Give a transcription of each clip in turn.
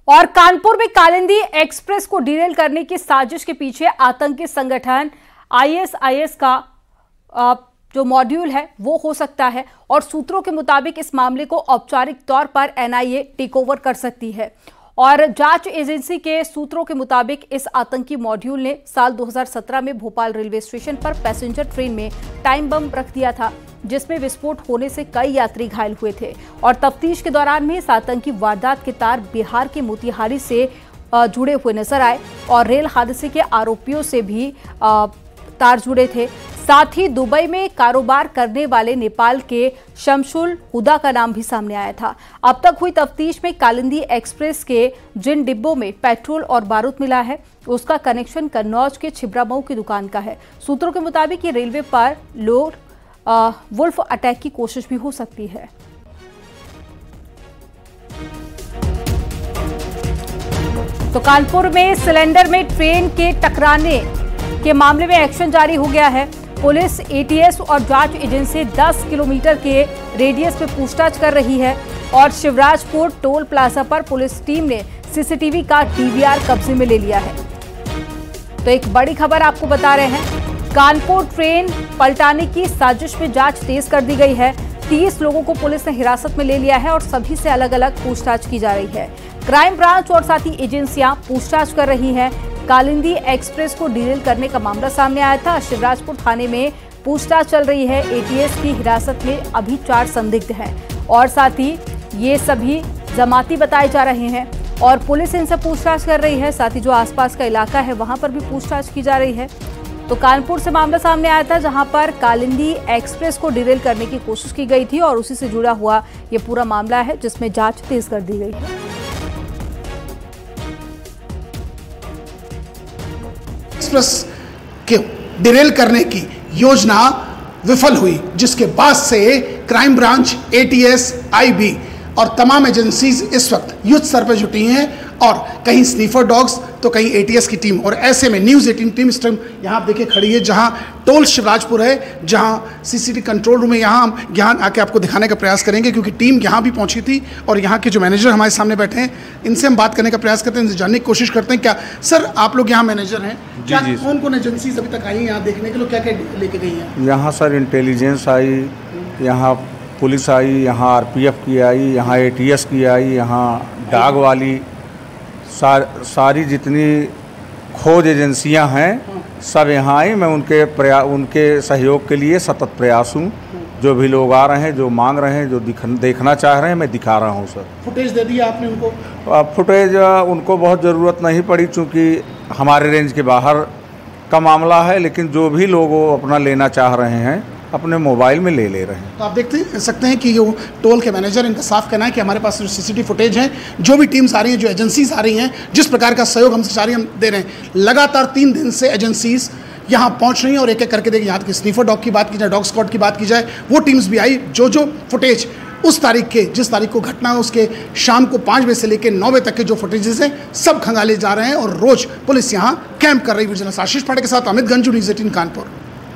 और कानपुर में कालिंदी एक्सप्रेस को डीरेल करने की साजिश के पीछे आतंकी संगठन आईएसआईएस का जो मॉड्यूल है वो हो सकता है और सूत्रों के मुताबिक इस मामले को औपचारिक तौर पर एनआईए टेक ओवर कर सकती है। और जांच एजेंसी के सूत्रों के मुताबिक इस आतंकी मॉड्यूल ने साल 2017 में भोपाल रेलवे स्टेशन पर पैसेंजर ट्रेन में टाइम बम रख दिया था, जिसमें विस्फोट होने से कई यात्री घायल हुए थे। और तफ्तीश के दौरान में इस आतंकी वारदात के तार बिहार के मोतिहारी से जुड़े हुए नजर आए और रेल हादसे के आरोपियों से भी तार जुड़े थे। साथ ही दुबई में कारोबार करने वाले नेपाल के शमशुल हुदा का नाम भी सामने आया था। अब तक हुई तफ्तीश में कालिंदी एक्सप्रेस के जिन डिब्बों में पेट्रोल और बारूद मिला है, उसका कनेक्शन कन्नौज के छिबरामऊ की दुकान का है। सूत्रों के मुताबिक ये रेलवे पर लोड वुल्फ अटैक की कोशिश भी हो सकती है। तो कानपुर में सिलेंडर में ट्रेन के टकराने के मामले में एक्शन जारी हो गया है। पुलिस, एटीएस और जांच एजेंसी 10 किलोमीटर के रेडियस में पूछताछ कर रही है और शिवराजपुर टोल प्लाजा पर पुलिस टीम ने सीसीटीवी का डीवीआर कब्जे में ले लिया है। तो एक बड़ी खबर आपको बता रहे हैं, कानपुर ट्रेन पलटाने की साजिश में जांच तेज कर दी गई है। 30 लोगों को पुलिस ने हिरासत में ले लिया है और सभी से अलग अलग पूछताछ की जा रही है। क्राइम ब्रांच और साथ ही एजेंसियां पूछताछ कर रही हैं। कालिंदी एक्सप्रेस को डीरेल करने का मामला सामने आया था। शिवराजपुर थाने में पूछताछ चल रही है। एटीएस की हिरासत में अभी 4 संदिग्ध हैं और साथ ही ये सभी जमाती बताए जा रहे हैं और पुलिस इनसे पूछताछ कर रही है। साथ ही जो आसपास का इलाका है वहां पर भी पूछताछ की जा रही है। तो कानपुर से मामला सामने आया था, जहां पर कालिंदी एक्सप्रेस को डीरेल करने की कोशिश की गई थी और उसी से जुड़ा हुआ ये पूरा मामला है, जिसमें जांच तेज कर दी गई है। एक्सप्रेस के डिरेल करने की योजना विफल हुई, जिसके बाद से क्राइम ब्रांच, एटीएस, आईबी और तमाम एजेंसीज इस वक्त युद्ध स्तर पर जुटी हैं और कहीं स्नीफर डॉग्स तो कहीं एटीएस की टीम। और ऐसे में न्यूज़ 18 टीम इस टाइम यहाँ आप देखिए खड़ी है, जहाँ टोल शिवराजपुर है, जहाँ सीसीटीवी कंट्रोल रूम है। यहाँ हम आके आपको दिखाने का प्रयास करेंगे क्योंकि टीम यहाँ भी पहुँची थी और यहाँ के जो मैनेजर हमारे सामने बैठे हैं, इनसे हम बात करने का प्रयास करते हैं, इनसे जानने की कोशिश करते हैं। क्या सर आप लोग यहाँ मैनेजर हैं? क्या कौन कौन एजेंसीज अभी तक आई हैं यहाँ देखने के लिए, क्या क्या लेके गई हैं? यहाँ सर इंटेलिजेंस आई, यहाँ पुलिस आई, यहाँ आरपीएफ की आई, यहाँ एटीएस की आई, यहाँ डाग वाली सारी जितनी खोज एजेंसियां हैं सब यहाँ आई। मैं उनके सहयोग के लिए सतत प्रयास हूँ। जो भी लोग आ रहे हैं, जो मांग रहे हैं, जो देखना चाह रहे हैं, मैं दिखा रहा हूँ सर। फुटेज दे दिया आपने उनको? फुटेज उनको बहुत ज़रूरत नहीं पड़ी क्योंकि हमारे रेंज के बाहर का मामला है, लेकिन जो भी लोग वो अपना लेना चाह रहे हैं अपने मोबाइल में ले रहे हैं। तो आप देख सकते हैं कि जो टोल के मैनेजर, इनका साफ कहना है कि हमारे पास जो सीसीटीवी फुटेज है, जो भी टीम्स आ रही हैं, जो एजेंसीज आ रही हैं, जिस प्रकार का सहयोग हमसे सारी हम दे रहे हैं, लगातार 3 दिन से एजेंसीज यहाँ पहुँच रही हैं और एक एक करके देखिए, यहाँ की स्नीफर डॉग की बात की जाए, डॉग स्क्वाड की बात की जाए, वो टीम्स भी आई। जो फुटेज उस तारीख के, जिस तारीख को घटना है, उसके शाम को 5 बजे से लेकर 9 बजे तक के जो फुटेजेस हैं सब खंगाले जा रहे हैं और रोज पुलिस यहाँ कैंप कर रही है। विजिलेंस आशीष पांडे के साथ अमित गंजू, न्यूज़ 18 कानपुर।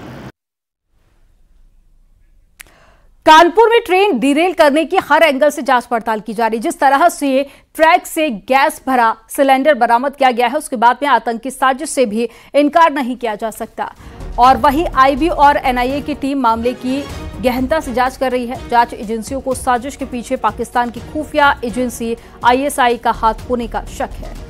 कानपुर में ट्रेन डीरेल करने की हर एंगल से जांच पड़ताल की जा रही है। जिस तरह से ट्रैक से गैस भरा सिलेंडर बरामद किया गया है, उसके बाद में आतंकी साजिश से भी इनकार नहीं किया जा सकता। और वहीं आईबी और एनआईए की टीम मामले की गहनता से जांच कर रही है। जांच एजेंसियों को साजिश के पीछे पाकिस्तान की खुफिया एजेंसी आईएसआई का हाथ होने का शक है।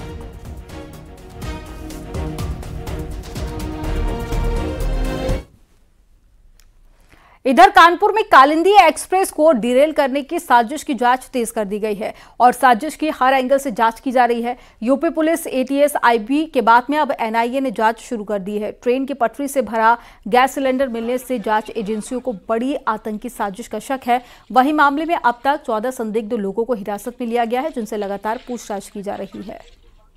इधर कानपुर में कालिंदी एक्सप्रेस को डीरेल करने की साजिश की जांच तेज कर दी गई है और साजिश की हर एंगल से जांच की जा रही है। यूपी पुलिस, एटीएस, आईबी के बाद में अब एनआईए ने जांच शुरू कर दी है। ट्रेन की पटरी से भरा गैस सिलेंडर मिलने से जांच एजेंसियों को बड़ी आतंकी साजिश का शक है। वहीं मामले में अब तक 14 संदिग्ध लोगों को हिरासत में लिया गया है, जिनसे लगातार पूछताछ की जा रही है।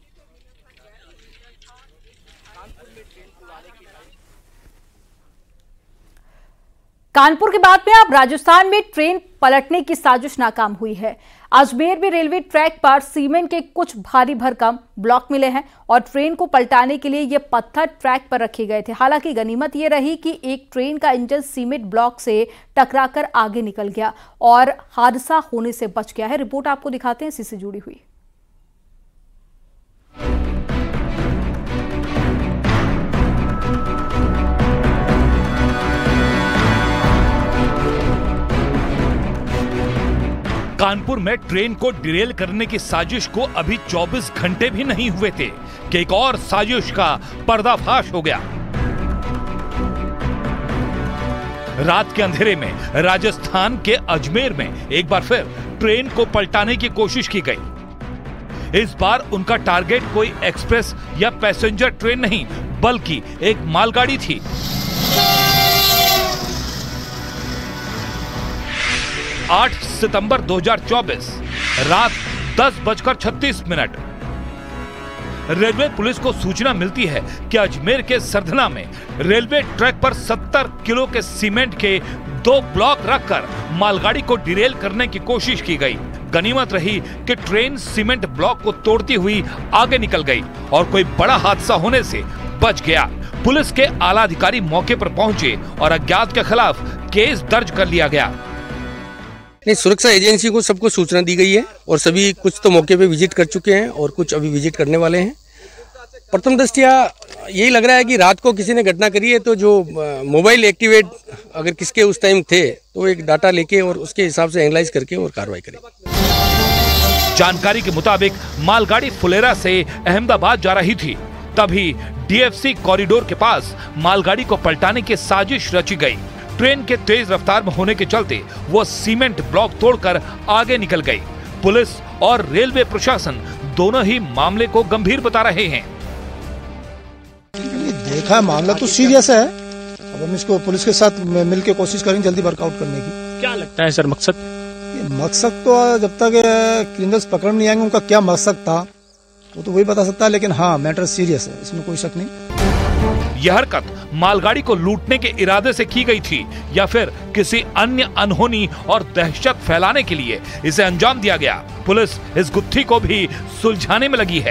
कानपुर के बाद में अब राजस्थान में ट्रेन पलटने की साजिश नाकाम हुई है। अजमेर में रेलवे ट्रैक पर सीमेंट के कुछ भारी भरकम ब्लॉक मिले हैं और ट्रेन को पलटाने के लिए ये पत्थर ट्रैक पर रखे गए थे। हालांकि गनीमत ये रही कि एक ट्रेन का इंजन सीमेंट ब्लॉक से टकराकर आगे निकल गया और हादसा होने से बच गया है। रिपोर्ट आपको दिखाते हैं, इसी से जुड़ी हुई। कानपुर में ट्रेन को डिरेल करने की साजिश को अभी 24 घंटे भी नहीं हुए थे कि एक और साजिश का पर्दाफाश हो गया। रात के अंधेरे में राजस्थान के अजमेर में एक बार फिर ट्रेन को पलटाने की कोशिश की गई। इस बार उनका टारगेट कोई एक्सप्रेस या पैसेंजर ट्रेन नहीं बल्कि एक मालगाड़ी थी। आठ सितंबर 2024 रात 10:36 रेलवे पुलिस को सूचना मिलती है कि अजमेर के सरधना में रेलवे ट्रैक पर 70 किलो के सीमेंट के 2 ब्लॉक रखकर मालगाड़ी को डिरेल करने की कोशिश की गई। गनीमत रही कि ट्रेन सीमेंट ब्लॉक को तोड़ती हुई आगे निकल गई और कोई बड़ा हादसा होने से बच गया। पुलिस के आला अधिकारी मौके पर पहुंचे और अज्ञात के खिलाफ केस दर्ज कर लिया गया। सुरक्षा एजेंसी को सबको सूचना दी गई है और सभी कुछ तो मौके पे विजिट कर चुके हैं और कुछ अभी विजिट करने वाले हैं। प्रथम दृष्टया यही लग रहा है कि रात को किसी ने घटना करी है, तो जो मोबाइल एक्टिवेट अगर किसके उस टाइम थे तो एक डाटा लेके और उसके हिसाब से एनालाइज करके और कार्रवाई करें। जानकारी के मुताबिक मालगाड़ी फुलेरा से अहमदाबाद जा रही थी, तभी डीएफसी कॉरिडोर के पास मालगाड़ी को पलटाने की साजिश रची गई। ट्रेन के तेज रफ्तार में होने के चलते वो सीमेंट ब्लॉक तोड़कर आगे निकल गई। पुलिस और रेलवे प्रशासन दोनों ही मामले को गंभीर बता रहे हैं। देखा मामला तो सीरियस है, अब हम इसको पुलिस के साथ मिलकर कोशिश करेंगे जल्दी वर्कआउट करने की। क्या लगता है सर मकसद? मकसद तो जब तक क्रिमिनल्स पकड़ नहीं आएंगे उनका क्या मकसद था वो तो वही बता सकता है, लेकिन हाँ मैटर सीरियस है, इसमें कोई शक नहीं। यह हरकत मालगाड़ी को लूटने के इरादे से की गई थी या फिर किसी अन्य अनहोनी और दहशत फैलाने के लिए इसे अंजाम दिया गया। पुलिस इस गुत्थी को भी सुलझाने में लगी है।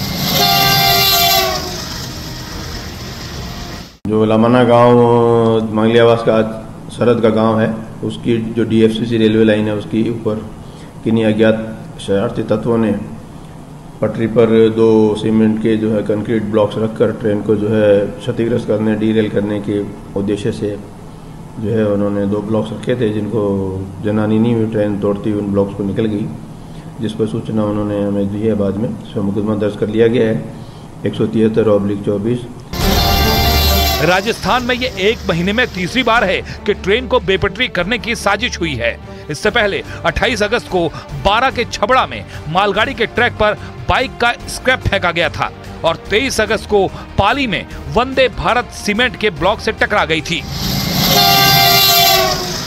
जो लमाना गांव मंगलियावास का सरहद का गांव है, उसकी जो डीएफसी रेलवे लाइन है उसके ऊपर किन्हीं अज्ञात शरारती तत्वों ने पटरी पर 2 सीमेंट के जो है कंक्रीट ब्लॉक्स रखकर ट्रेन को जो है क्षतिग्रस्त करने डीरेल करने के उद्देश्य से जो है उन्होंने 2 ब्लॉक्स रखे थे, जिनको जनानी हुई ट्रेन तोड़ती हुई उन ब्लॉक्स को निकल गई, जिस पर सूचना उन्होंने हमें दी है। बाद में इस पर मुकदमा दर्ज कर लिया गया है 173/24। राजस्थान में ये 1 महीने में तीसरी बार है कि ट्रेन को बेपटरी करने की साजिश हुई है। इससे पहले 28 अगस्त को 12 के छबड़ा में मालगाड़ी के ट्रैक पर बाइक का स्क्रैप फेंका गया था और 23 अगस्त को पाली में वंदे भारत सीमेंट के ब्लॉक से टकरा गई थी।